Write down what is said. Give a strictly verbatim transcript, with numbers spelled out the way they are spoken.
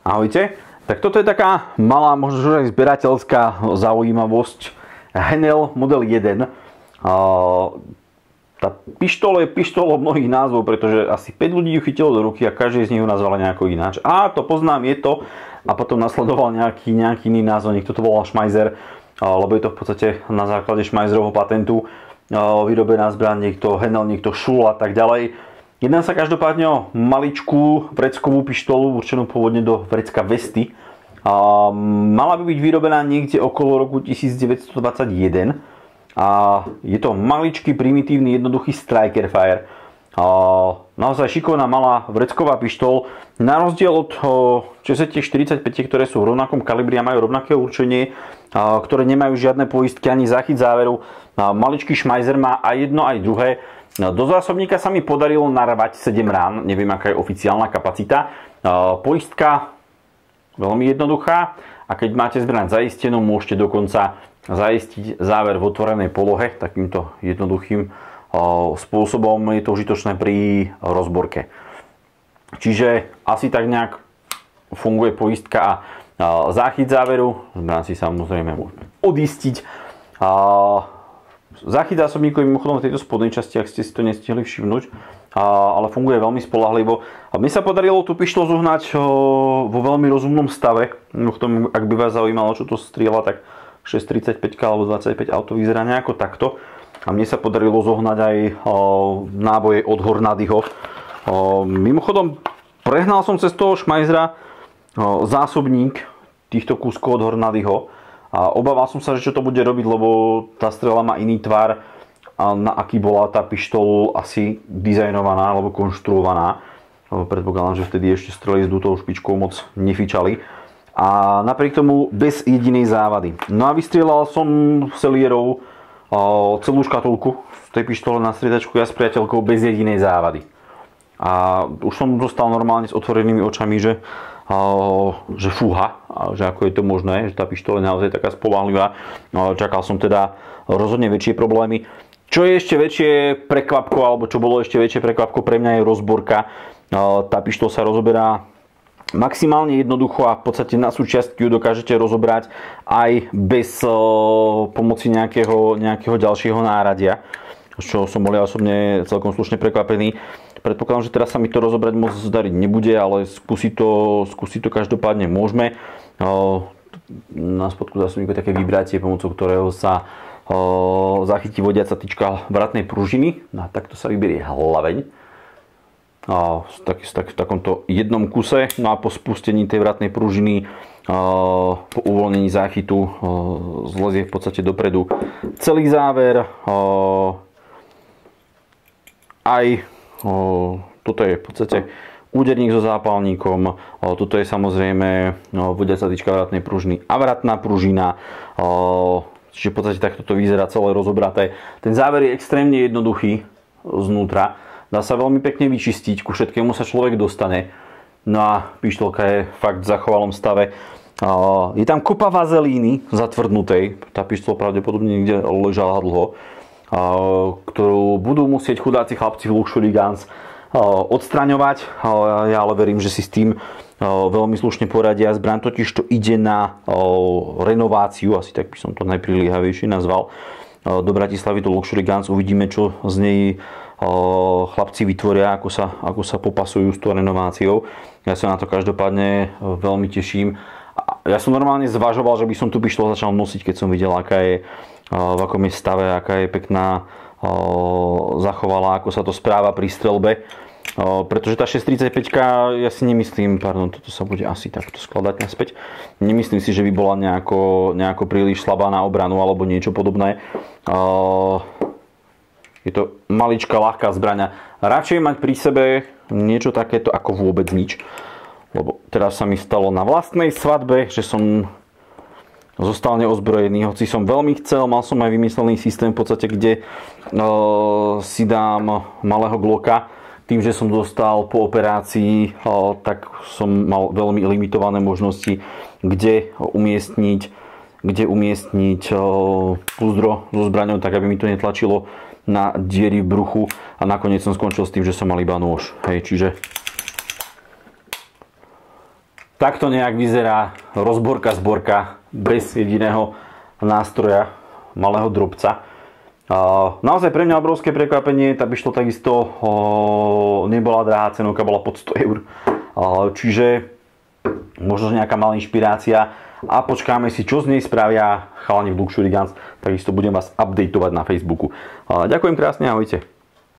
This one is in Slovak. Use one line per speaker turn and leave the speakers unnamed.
Ahojte, tak toto je taká malá, možno aj zberateľská zaujímavosť. Henel model jeden. Tá pištol je pištolom mnohých názvov, pretože asi päť ľudí ju chytilo do ruky a každý z nich ju nazval nejako ináč. A to poznám, je to. A potom nasledoval nejaký, nejaký iný názov, niekto to volal Schmeiser, lebo je to v podstate na základe Schmeiserovho patentu vyrobená zbraň, niekto Henel, niekto Schul a tak ďalej. Jedná sa každopádne o maličkú vreckovú pištolu určenú pôvodne do vrecka vesty. A mala by byť vyrobená niekde okolo roku devätnásťstodvadsaťjeden. A je to maličký, primitívny, jednoduchý striker fire. A naozaj šikovná malá vrecková pištol. Na rozdiel od štyridsaťpäť, ktoré sú v rovnakom kalibri a majú rovnaké určenie, ktoré nemajú žiadne poistky ani záchyt záveru, maličký Schmeiser má aj jedno, aj druhé. Do zásobníka sa mi podarilo narvať sedem rán, neviem aká je oficiálna kapacita. Poistka veľmi jednoduchá a keď máte zbraň zaistenú, môžete dokonca zaistiť záver v otvorenej polohe takýmto jednoduchým spôsobom. Je to užitočné pri rozborke. Čiže asi tak nejak funguje poistka a záchyt záveru. Zbraň si samozrejme môžeme odistiť. Záchyt zásobníkov je mimochodom v tejto spodnej časti, ak ste si to nestihli všimnúť, ale funguje veľmi spoľahlivo. A mne sa podarilo tú pištol zohnať vo veľmi rozumnom stave. Mimochodom, ak by vás zaujímalo, čo to strieľa, tak šesť tridsaťpäť alebo dvadsaťpäť auto vyzerá nejako takto. A mne sa podarilo zohnať aj náboje od Hornadyho. Mimochodom, prehnal som cez toho Schmeisera zásobník týchto kúskov od Hornadyho. A obával som sa, že čo to bude robiť, lebo tá strela má iný tvar, na aký bola tá pištol asi dizajnovaná alebo konštruovaná. Predpokladám, že vtedy ešte strely s dutou špičkou moc nefičali. A napriek tomu bez jedinej závady. No a vystrieľal som Celierov celú škatulku z tej pištole na striedačku ja s priateľkou bez jedinej závady. A už som zostal normálne s otvorenými očami, že že fúha, že ako je to možné, že tá pištoľ je naozaj taká spoľahlivá. Čakal som teda rozhodne väčšie problémy. Čo je ešte väčšie prekvapko, alebo čo bolo ešte väčšie prekvapko pre mňa je rozborka. Tá pištoľ sa rozoberá maximálne jednoducho a v podstate na súčiastky ju dokážete rozobrať aj bez pomoci nejakého, nejakého ďalšieho náradia. Čo som bol ja osobne celkom slušne prekvapený. Predpokladám, že teraz sa mi to rozobrať moc zdariť nebude, ale skúsiť to, skúsiť to každopádne môžeme. Na spodku zásobníku je také vibrácie, pomocou ktorého sa zachytí vodiaca tyčka vratnej pružiny. A takto sa vyberie hlaveň. Tak, tak, v takomto jednom kuse. No a po spustení tej vratnej pružiny, po uvoľnení záchytu, zlezie v podstate dopredu celý záver. Aj O, toto je v podstate úderník so zápalníkom, o, toto je samozrejme vodiaca tyčka vratnej pružiny a vratná pružina, o, čiže v podstate takto to vyzerá celé rozobraté. Ten záver je extrémne jednoduchý znútra, dá sa veľmi pekne vyčistiť, ku všetkému sa človek dostane. No a pištolka je fakt v zachovalom stave. O, je tam kopa vazelíny zatvrdnutej, tá pištol pravdepodobne niekde ležala dlho, ktorú budú musieť chudáci chlapci v Luxury Guns odstraňovať. Ja ale verím, že si s tým veľmi slušne poradia. Zbraň totiž to ide na renováciu, asi tak by som to najpriliehavejšie nazval, do Bratislavy do Luxury Guns. Uvidíme, čo z nej chlapci vytvoria, ako sa, ako sa popasujú s tou renováciou. Ja sa na to každopádne veľmi teším. Ja som normálne zvažoval, že by som tú pištol začal nosiť, keď som videl, aká je, v akom je stave, aká je pekná, zachovalá, ako sa to správa pri streľbe. Pretože tá šesť tridsaťpäť, ja si nemyslím, pardon, toto sa bude asi takto skladať naspäť, nemyslím si, že by bola nejako, nejako príliš slabá na obranu alebo niečo podobné. Je to maličká, ľahká zbraňa. Radšej mať pri sebe niečo takéto ako vôbec nič. Lebo teraz sa mi stalo na vlastnej svadbe, že som zostal neozbrojený, hoci som veľmi chcel, mal som aj vymyslený systém v podstate, kde uh, si dám malého Glocka. Tým, že som dostal po operácii, uh, tak som mal veľmi limitované možnosti, kde umiestniť, kde umiestniť uh, púzdro so zbraňou, tak aby mi to netlačilo na diery v bruchu a nakoniec som skončil s tým, že som mal iba nôž. Hej, čiže takto nejak vyzerá rozborka zborka bez jediného nástroja, malého drobca. Naozaj pre mňa obrovské prekvapenie, tá pištoľ takisto nebola drahá, cenovka bola pod sto eur. Čiže možno nejaká malá inšpirácia a počkáme si, čo z nej spravia chalani v Luxury Guns. Takisto budem vás updateovať na Facebooku. Ďakujem krásne, ahojte.